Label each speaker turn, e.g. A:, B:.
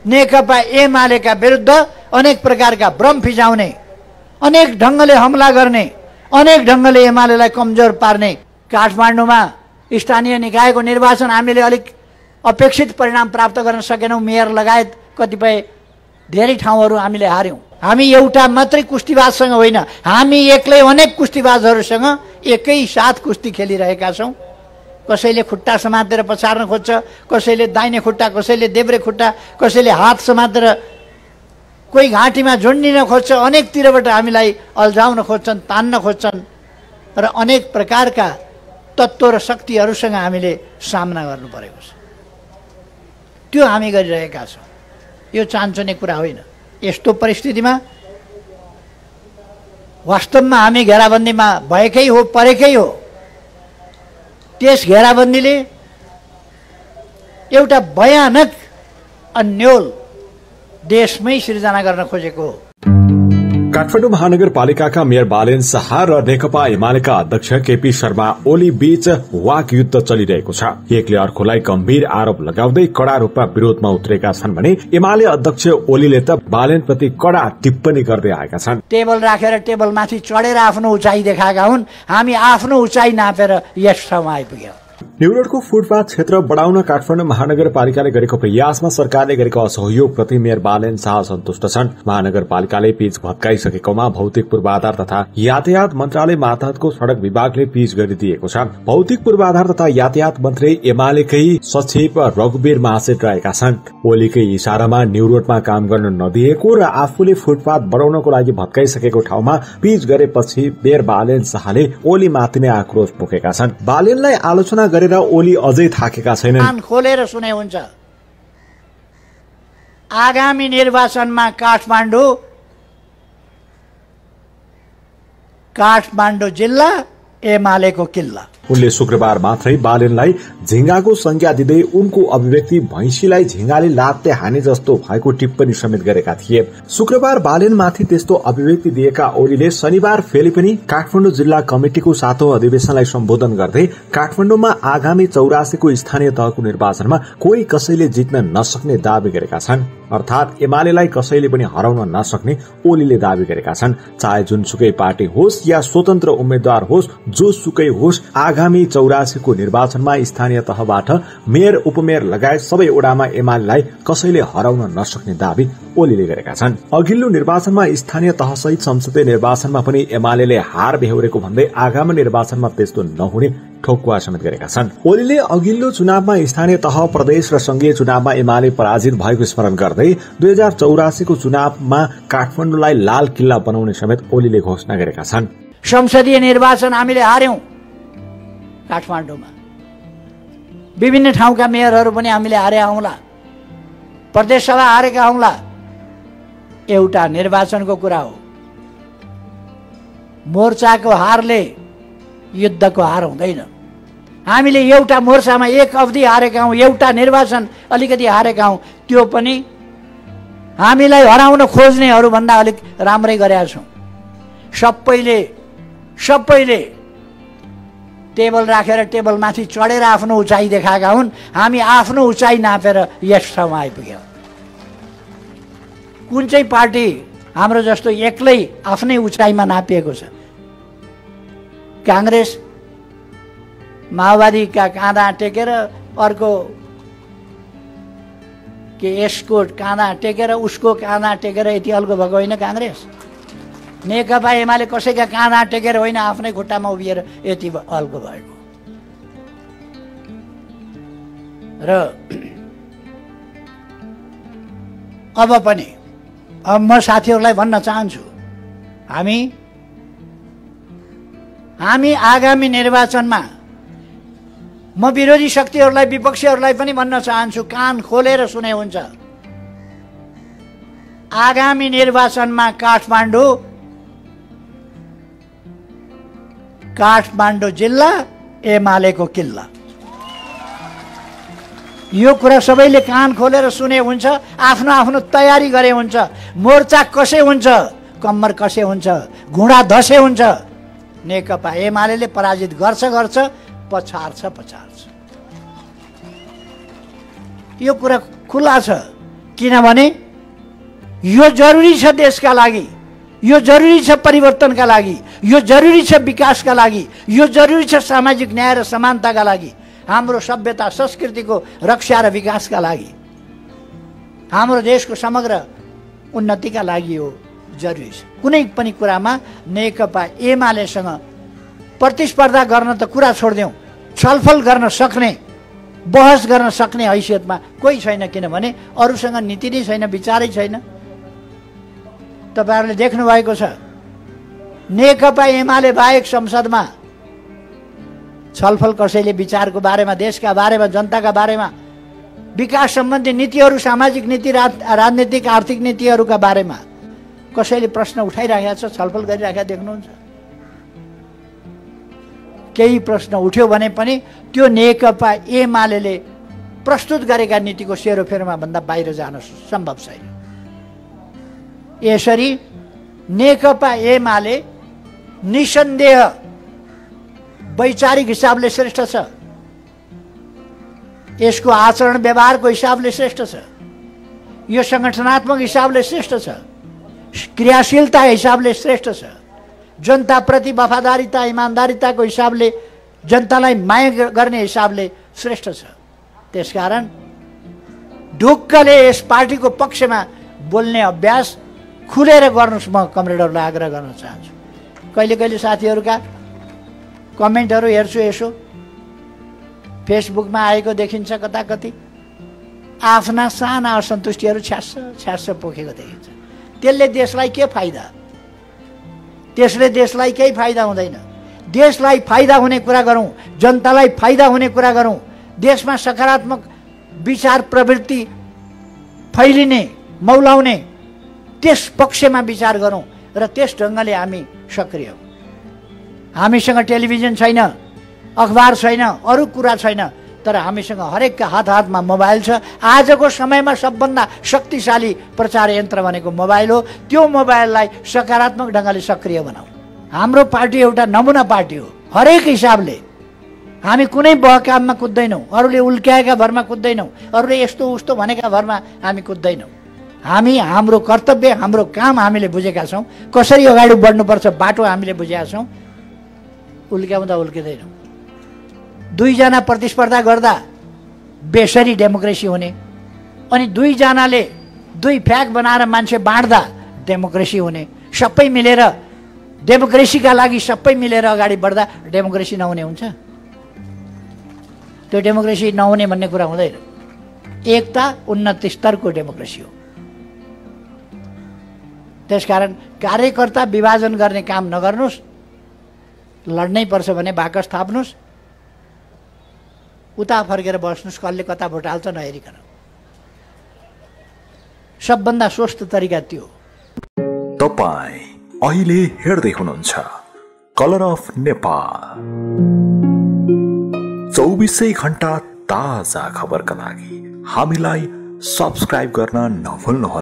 A: नेकपा एमालेका विरुद्ध अनेक प्रकारका भ्रम फिजाउने, अनेक ढङ्गले हमला गर्ने, अनेक ढङ्गले एमालेलाई कमजोर पार्ने। काठमाडौँमा स्थानीय निकायको निर्वाचन हामीले अलिक अपेक्षित परिणाम प्राप्त गर्न सकेनौँ। मेयर लगायत कतिपय धेरै ठाउँहरू हामीले हार्यौँ। हामी एउटा मात्रै कुस्तीबाजसँग होइन, हामी एक्लै अनेक कुस्तीबाजहरूसँग एकैसाथ कुस्ती खेलिरहेका छौँ। कसैले खुट्टा समातेर पछार्न खोज्छ, कसैले दाहिने खुट्टा, कसैले देब्रे खुट्टा, कसैले हात समातेर, कोही घाँटीमा झुन्डिन खोज्छ, अनेकतिरबाट हामीलाई अल्झाउन खोज्छन्, तान्न खोज्छन् र अनेक प्रकारका तत्त्व र शक्तिहरूसँग हामीले सामना गर्नु परेको छ। त्यो हामी गरिरहेका छौँ। यो चान्चुने कुरा होइन। यस्तो परिस्थितिमा वास्तवमा हामी घेराबन्दीमा भएकै हो, परेकै हो। त्यस घेराबन्दीले एउटा भयानक अन्यल देशमै सिर्जना गर्न खोजेको हो।
B: काठमाडौँ महानगरपालिकाका मेयर बालेन शाह र नेकपा एमालेका अध्यक्ष केपी शर्मा ओली बीच वाक युद्ध चलिरहेको छ। एकले अर्कोलाई गम्भीर आरोप लगाउँदै कड़ा रूपमा विरोधमा उत्रेका छन् भने एमाले अध्यक्ष ओलीले त बालेनप्रति कड़ा टिप्पणी गर्दै आएका छन्।
A: टेबल राखेर टेबलमाथि चढेर आफ्नो उचाइ देखाएका हुन्। हामी आफ्नो उचाइ नापेर यस ठाउँमा आइपुग्यौं।
B: न्यूरोडको फुटपाथ क्षेत्र बढ़ाउन काठमाडौँ महानगरपालिकाले गरेको प्रयासमा सरकारले गरेको असहयोगप्रति मेयर बालेन शाह सन्तुष्ट छन्। महानगरपालिकाले पिच भत्काइसकेकोमा भौतिक पूर्वाधार तथा यातायात मन्त्रालय मातहतको सड़क विभागले पिच गरिदिएको छ। भौतिक पूर्वाधार तथा यातायात मन्त्री एमालेकै सचिव रघुवीर महासेठ रहेका छन्। ओलीकै इशारामा न्यूरोडमा काम गर्न नदिएको र आफूले फुटपाथ बढ़ाउनको लागि भत्काइसकेको ठाउँमा पिच गरेपछि मेयर बालेन शाहले ओलीमाथि नै आक्रोश पोखेका छन्। बालेनलाई आलोचना गरेर ओली अझै थाकेका छैनन्।
A: कान खोलेर सुने हुन्छ। आगामी निर्वाचनमा काठमाडौँ जिल्ला एमालेको किल्ला।
B: उनले शुक्रबार मात्रै बालेनलाई झिंगाको संज्ञा दिँदै उनको अभिव्यक्ति भैंसीलाई झिंगाले लात्ते हाने जस्तो भएको टिप्पणी समेत गरेका थिए। शुक्रबार बालेनमाथि त्यस्तो अभिव्यक्ति दिएका ओलीले शनिबार फेरि पनि काठमाडौँ जिल्ला कमिटिको 7औं अधिवेशनलाई सम्बोधन गर्दै काठमाडौँमा आगामी 84 को स्थानीय तहको निर्वाचनमा कोही कसैले जित्न नसक्ने दावी गरेका छन्। अर्थात एमालेलाई कसैले पनि हराउन नसक्ने ओलीले दावी गरेका छन्। चाहे जुनसुकै पार्टी होस् या स्वतन्त्र उम्मेद्वार होस्, जोसुकै होस्, आगामी 84 को निर्वाचनमा स्थानीय तहबाट मेयर, उपमेयर लगायत सबै ओडामा एमालेलाई कसैले हराउन नसक्ने दावी ओलीले गरेका छन्। अघिल्लो निर्वाचनमा स्थानीय तहसहित संसदीय निर्वाचनमा पनि एमालेले हार बेहोरेको भन्दै आगामी निर्वाचनमा त्यस्तो नहुने ठोकुवा समेत गरेका छन्। ओलीले अघिल्लो चुनावमा स्थानीय तह, प्रदेश र संघीय चुनावमा एमाले पराजित भएको स्मरण गर्दै 2084 को चुनावमा काठमाडौँलाई लाल किल्ला बनाउने समेत ओलीले घोषणा गरेका छन्।
A: संसदीय निर्वाचन हामीले हार्यौं। काठमाडौँमा विभिन्न ठाउँका मेयरहरू पनि हामीले हारेका हौंला, प्रदेश सभा हारेका हौंला। एउटा निर्वाचनको कुरा हो। मोर्चाको हारले युद्धको हार हुँदैन। हामीले एउटा मोर्चामा एक अवधि हारेका हौं, एउटा निर्वाचन अलिकति हारेका हौं। त्यो पनि हामीलाई हराउन खोज्नेहरू भन्दा अलिक राम्रै गरेका छौं। सबैले टेबल राखेर टेबलमाथि चढेर आफ्नो उचाइ देखाएका हुन्। हामी आफ्नो उचाइ नापेर यस ठाउँमा आइपुग्यौं। कुन चाहिँ पार्टी हाम्रो जस्तो एक्लै आफ्नै उचाइमा नापिएको छ? कांग्रेस माओवादीका काँधा टेकेर, अर्को के यसको काँधा टेकेर उसको काँधा टेकेर यति अल्गो भएको होइन कांग्रेस। नेकपा एमाले कसैका काँधा टेकेर होइन, आफ्नै खुट्टामा उभिएर यति अल्गो भएको। र अब म साथीहरूलाई भन्न चाहन्छु, हामी आगामी निर्वाचनमा, म विरोधी शक्तिहरूलाई, विपक्षीहरूलाई पनि भन्न चाहन्छु, कान खोलेर सुने हुन्छ। आगामी निर्वाचनमा काठमाडौँ जिल्ला एमालेको किल्ला। यो कुरा सबैले कान खोलेर सुने हुन्छ, आफ्नो आफ्नो तयारी गरे हुन्छ। मोर्चा कसे हुन्छ, कम्मर कसे हुन्छ, घुँडा धसे हुन्छ। नेकपा एमालेले पराजित गर्छ, पछार्छ। यो कुरा खुला छ। किनभने यो जरुरी छ देशका लागि, यो जरुरी छ परिवर्तनका लागि, यो जरुरी छ विकासका लागि, यो जरुरी छ सामाजिक न्याय र समानताका लागि, हाम्रो सभ्यता संस्कृतिको रक्षा र विकासका लागि, हाम्रो देशको समग्र उन्नतिका लागि यो जरुरी छ। कुनै पनि कुरामा नेकपा एमालेसँग प्रतिस्पर्धा गर्न त कुरा छोड्देऊ, छलफल गर्न सक्ने, बहस गर्न सक्ने हैसियतमा कोही छैन, किनभने अरूसँग नीति नै छैन, विचारै छैन। तपाईहरुले देख्नु भएको छ नेकपा एमाले बाहेक संसदमा छलफल कसैले विचारको बारेमा, देशका बारेमा, जनताका बारेमा, विकास सम्बन्धी नीतिहरू, सामाजिक नीति, राजनीतिक आर्थिक नीतिहरूका बारेमा कसैले प्रश्न उठाइरहेको छ, छलफल गरिरहेको देख्नुहुन्छ? केही प्रश्न उठ्यो भने पनि त्यो नेकपा एमालेले प्रस्तुत गरेका नीतिको सेरोफेरोमा भन्दा बाहिर जान सम्भव छैन। यसरी नेकपा एमाले निसन्देह वैचारिक हिसाबले श्रेष्ठ छ, यसको आचरण व्यवहारको हिसाबले श्रेष्ठ छ, यो संगठनात्मक हिसाबले श्रेष्ठ छ, क्रियाशीलता हिसाबले श्रेष्ठ छ, जनताप्रति वफादारीता इमान्दारिताको हिसाबले, जनतालाई माया गर्ने हिसाबले श्रेष्ठ छ। त्यसकारण ढुक्कले यस पार्टीको पक्षमा बोल्ने अभ्यास खुलेर गर्नुस्। म कमरेडहरूलाई आग्रह गर्न चाहन्छु। कहिले कहिले साथीहरूका कमेन्टहरू हेर्छु, यसो फेसबुकमा आएको देखिन्छ, कता कति आफ्ना साना असन्तुष्टिहरू छ्यास पोखेको देखिन्छ। त्यसले देशलाई के फाइदा? त्यसले देशलाई केही फाइदा हुँदैन। देशलाई फाइदा हुने कुरा गरौँ, जनतालाई फाइदा हुने कुरा गरौँ, देशमा सकारात्मक विचार प्रवृत्ति फैलिने, मौलाउने, त्यस पक्षमा विचार गरौँ र त्यस ढङ्गले हामी सक्रिय हौँ। हामीसँग टेलिभिजन छैन, अखबार छैन, अरू कुरा छैन, तर हामीसँग हरेकका हातमा मोबाइल छ। आजको समयमा सबभन्दा शक्तिशाली प्रचार यन्त्र भनेको मोबाइल हो। त्यो मोबाइललाई सकारात्मक ढङ्गले सक्रिय बनाऊ। हाम्रो पार्टी एउटा नमुना पार्टी हो हरेक हिसाबले। हामी कुनै बहकाममा कुद्दैनौँ, अरूले उल्क्याएका भरमा कुद्दैनौँ, अरूले यस्तो उस्तो भनेका भरमा हामी कुद्दैनौँ। हामी हाम्रो कर्तव्य, हाम्रो काम हामीले बुझेका छौँ, कसरी अगाडि बढ्नुपर्छ बाटो हामीले बुझेका छौँ, उल्क्याउँदा उल्किँदैनौँ। दुईजना प्रतिस्पर्धा गर्दा बेसरी डेमोक्रेसी हुने, अनि दुईजनाले दुई फ्याक बनाएर मान्छे बाँड्दा डेमोक्रेसी हुने, सबै मिलेर डेमोक्रेसीका लागि सबै मिलेर अगाडि बढ्दा डेमोक्रेसी नहुने हुन्छ? त्यो डेमोक्रेसी नहुने भन्ने कुरा हुँदैन। एकता उन्नत स्तरको डेमोक्रेसी हो। त्यसकारण कार्यकर्ता विभाजन गर्ने काम नगर्नुस्। लड्नै पर्छ भने बाकस थाप्नुस्, उता फर्केर बस्नुस्, कसले कता भोट हाल्छ नहेरिकन। सबभन्दा स्वस्थ तरिका त्यो।
C: तपाईं अहिले हेर्दै हुनुहुन्छ कलर अफ नेपाल, 24 घण्टा ताजा खबरका लागि हामीलाई सब्स्क्राइब गर्न नभुल्नुहोला।